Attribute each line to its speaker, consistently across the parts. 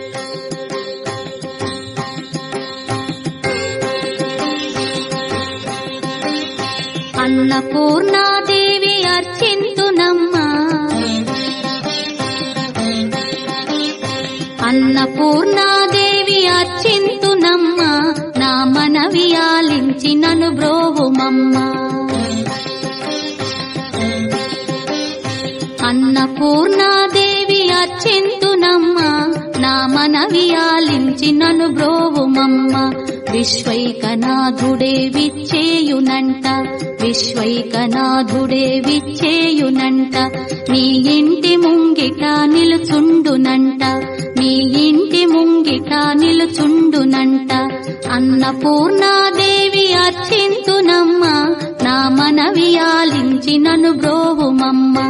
Speaker 1: అన్నపూర్ణాదేవి అర్చింతునమ్మా, అన్నపూర్ణాదేవి అర్చింతునమ్మా, నా మనవి ఆలించి నన్ను బ్రోవుమమ్మా. అన్నపూర్ణాదేవి అర్చింతునమ్మా, నా మనవి ఆలించి నన్ను బ్రోవుమమ్మా. విశ్వైకనాథుడే విచ్చేయునంట, విశ్వైకనాథుడే విచ్చేయునంట, నీ ఇంటి ముంగిట నిలుచుండునంట, నీ ఇంటి ముంగిట నిలుచుండునంట. అన్నపూర్ణాదేవి అర్చింతునమ్మా, నా మనవి ఆలించి నన్ను బ్రోవుమమ్మా.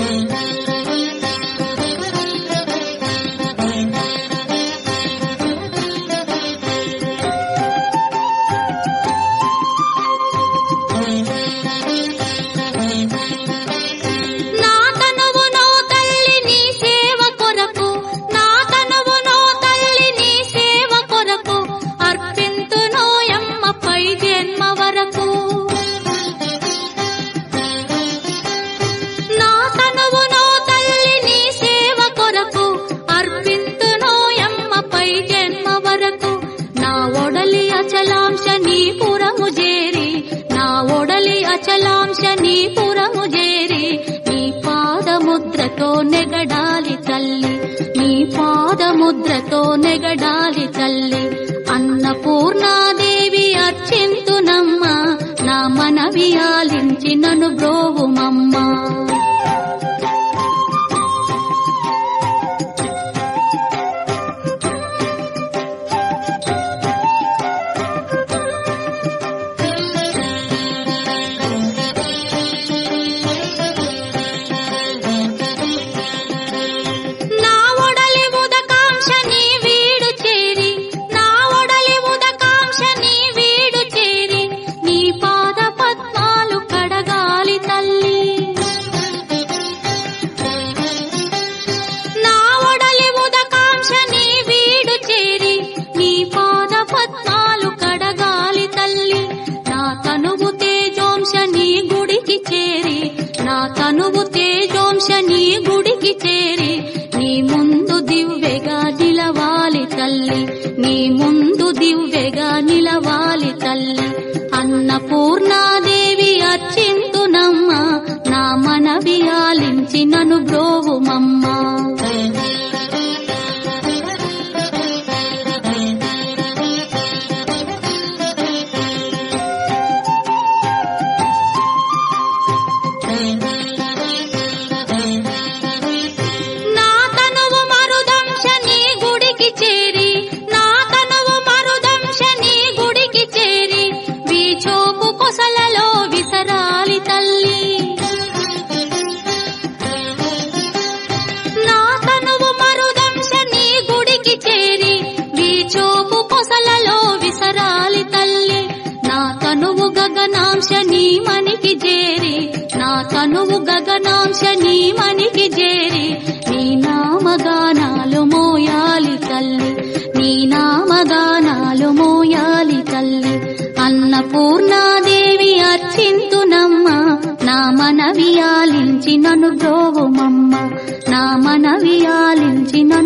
Speaker 1: అచలాంశ నీ పురము చేరి, నీ పాదముద్రతో నెగడాలి తల్లి, నీ పాదముద్రతో నెగడాలి తల్లి. అన్నపూర్ణాదేవి అర్చింతునమ్మా, నా మనవి ఆలించి నన్ను బ్రోవుమమ్మా. తనువు తేజోంశ నీ గుడికి చేరి, నీ ముందు దివ్వెగా నిలవాలి తల్లి, నీ ముందు దివ్వెగా నిలవాలి తల్లి. అన్నపూర్ణాదేవి అర్చింతునమ్మా, నా మనవి ఆలించి నన్ను బ్రోవుమమ్మా. గగనాంశ నీ మనికి చేరి, నా తనువు గగనాంశ నీ మనికి చేరి, నీ నామగానాలు మోయాలి తల్లి, నీ నామగానాలు మోయాలి తల్లి. అన్నపూర్ణాదేవి అర్చింతునమ్మా, నా మనవి ఆలించి నన్ను బ్రోవుమమ్మా, నా మనవి ఆలించి